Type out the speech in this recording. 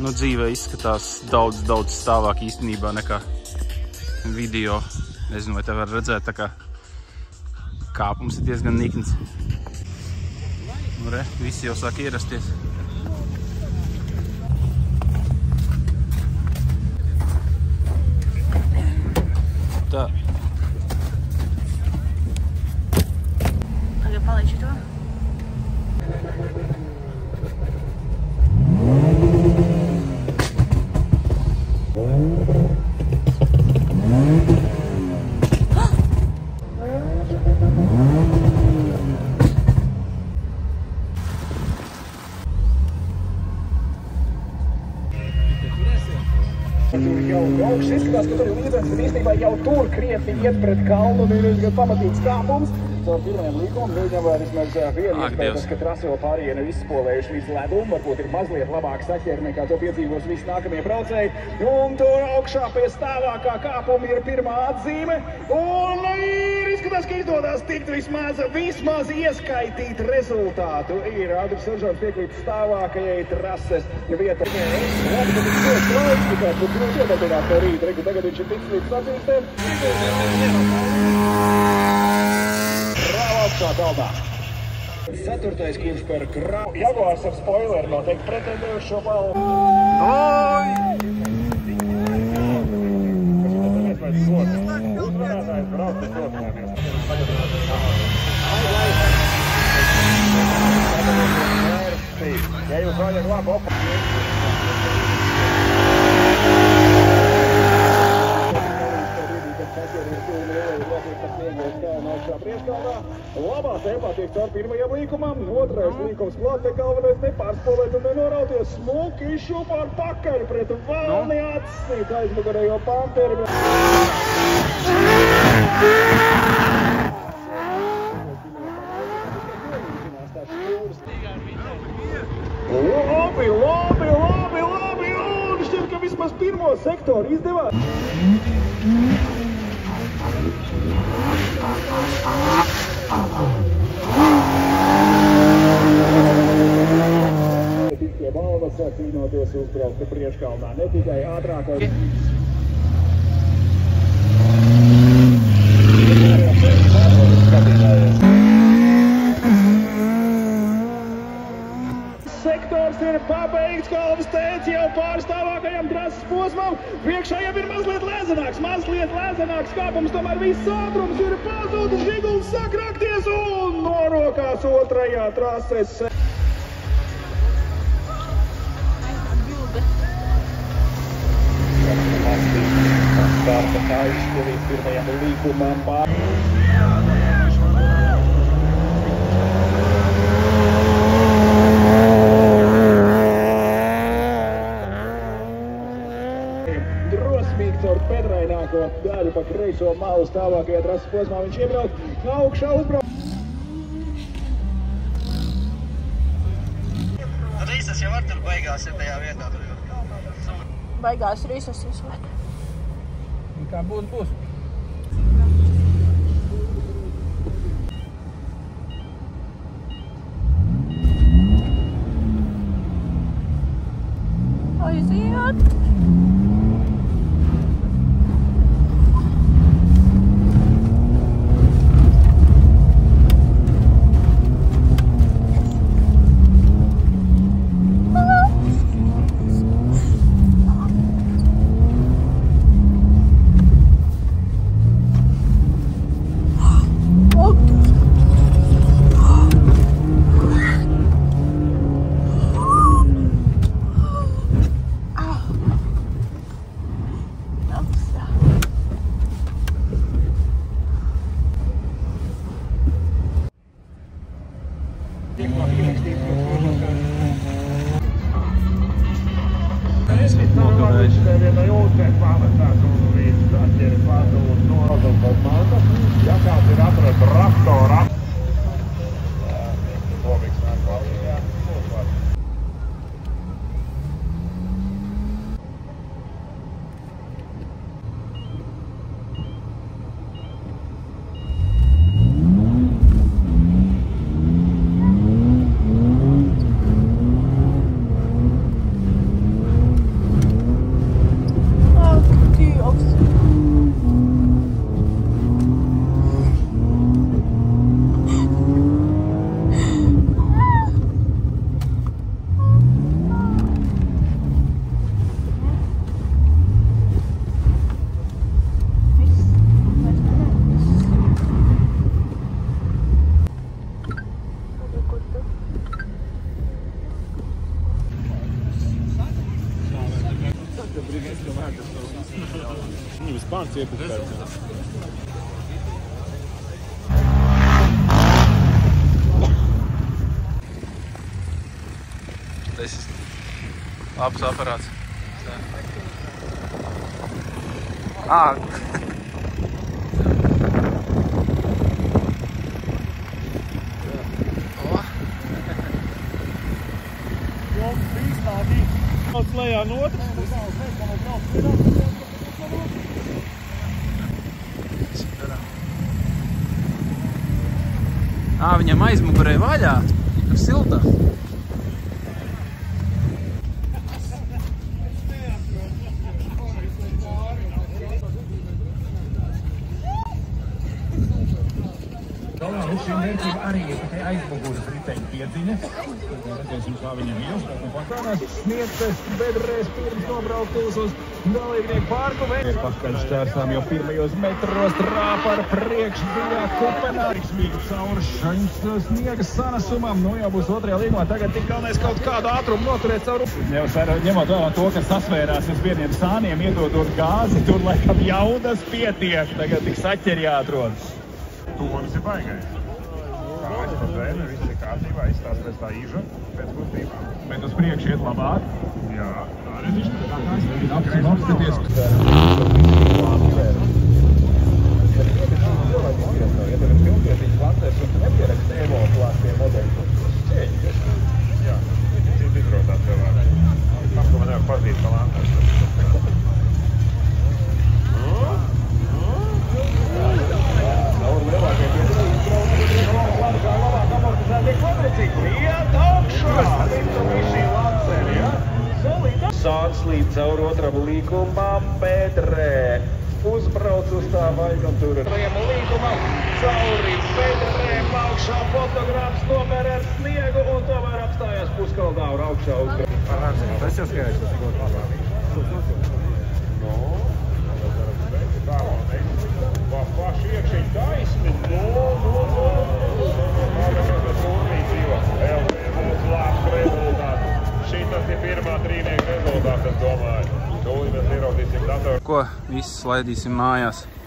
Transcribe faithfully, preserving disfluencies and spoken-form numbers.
Nu, dzīve izskatās daudz, daudz stāvāk īstenībā nekā video. Nezinu, vai te var redzēt, tā kā kāpums ir diezgan nikns. Nu, re, visi jau sāk ierasties. Tā. Tagad palieci to. Augšs izskatās, ka tur ir līdzens, bet īstenībā jau tur krietni iet pret kalnu, un ir pamatīgs kāpums. Caur pirmajam līkumam viņam vismaz viena iespējas, ka trasi vēl pārējie nav izspolējuši līdz ledum, varbūt ir mazliet labāk saķeri nekā to piedzīvos visi nākamie braucēji. Un tur augšā pie stāvākā kāpuma ir pirmā atzīme, un ir izskatās, ka izdodas tikt vismaz, vismaz ieskaitīt rezultātu. Ir Andris Seržants piekrīt stāvākajai trases vietai. Labi, bet ir tos laiks, tikai būtu grūti iedarbināt no rīta, reku tagad viņš ir tiks līdz sacīstēm. Bravo augšā galdā. Ceturtais kīms par Grau. Jaguars ar spoileri noteikti pretendējuši šo balvu. Uzvarētājs brauc bez dotinājumiem. Ja jūs vajag labu opa. Labā tempā tiek caur pirmajam līkumam, otrais līkums klāt, te galvenais nepārspolēt un nenorauties smuki šupā ar pakaļ pret valni atsnīt aizmugurējo Panteri. Labi, labi, labi, labi, un šķiet, ka vismaz pirmo sektoru izdevās. Pie balvas cīnoties uzbraukt priekškalnā, ne tikai ātrākais. Sektors ir pabeigts, Kalvis teica jau pārstāvākajam trases posmam. Priekšā jau ir mazliet lēzenāks, mazliet lēzenāks kāpums, tomēr viss ātrums ir pazudis, žiguls sāk rakties un norokās otrajā trases. Starta aizšķirīt pirmajam līkumam pār. Drosmīgi caur pedraināko daļu pa kreiso malu stāvākajā trases posmā viņš iebrauc augšā uzbrauc. Rīsas jau var tur beigās ir tajā vietā. Baigās rīsas visvēt. Kā būs, būs. Aiziet! Ja kāds ir atrast traktora. Viņi vispār cietuši. Tas ir labs aparāts. Ā! Uz lejā no otras. Ā, viņam aizmugurē vaļā, tur siltā. Šī vērtība arī ir tikai aizmugures riteņu piedziņa. Redzēsim, kā viņam ies. Pakānās sniegtas bedrēs pirms nobrauktos uz dalībnieku pārku. Pakaļ šķērsām jau pirmajos metros trāpa ar priekš dziļā kupenā. Riksmīgi cauri šaņas sniega sanasumam. Nu jau būs otrajā līgumā. Tagad tik galvenais kaut kādu ātrumu noturēt cauri. Ņemot vērā to, ka sasvērās uz vieniem sāniem, iedodot gāzi, tur laikam jaudas pietiek. Tagad tik saķeri jāatrod. Tonis ir baigais. Kājas pa zemi, viss ir kārtībā, izstās pēc tā īža, pēc kustībām. Bet uz priekšu iet labāk. Jā, tā redz, viņš tā kā es Apskaties. Ja tev ir pilntietiņas lantēs un tu nepierakst evo klāstie modeļi, ceļi. Jā, cīt izrotās cilvēki. Kam, ko man nevar pazīt pa lantēs. Sāc līdz caur otram līgumam, Bedrē. Uzbrauc uz tā vaigam tur. Līgumam cauri Bedrēm augšā fotogrāfs tomēr ar sniegu un tomēr apstājās puskaldā un augšā uz. Tas jau skaidrs, tas ir ļoti labāk. No, tas varam beidzi tā, man teikt. Va, paši iekšēji taisni. No, no, no. Pārējās bez urnī dzīvo. Vēl, būs labs rezultāts. Šitas ir pirmā trīnieka rezultāts, es domāju. Tūlīt mēs ieraudīsim datoru. Ko? Visus laidīsim mājās.